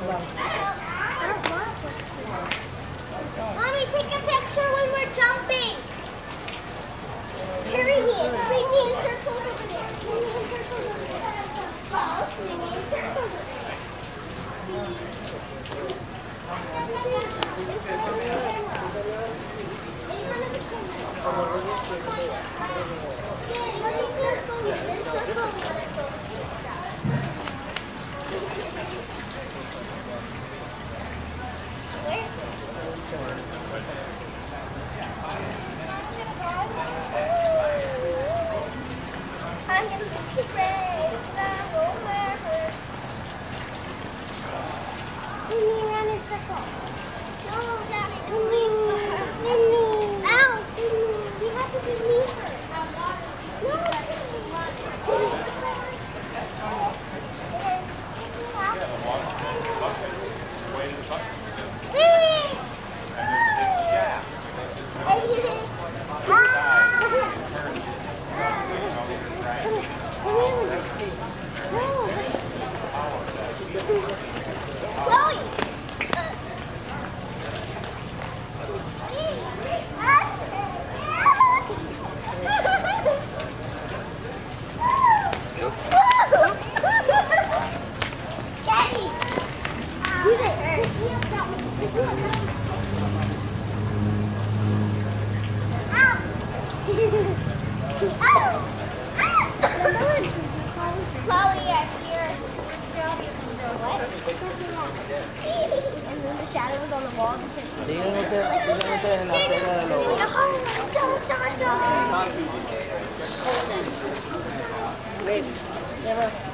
Mommy, take a picture when we're jumping. Here he is. Swing me in circles over there. Swing me in circles over there. Oh, swing me in circles over there. I'm gonna make you brave, but I won't let her. Spin me around in circles. No, Daddy. Spin me. Ow, spin me. You have to do me first. No, and then the shadow was on the wall. Wait, never.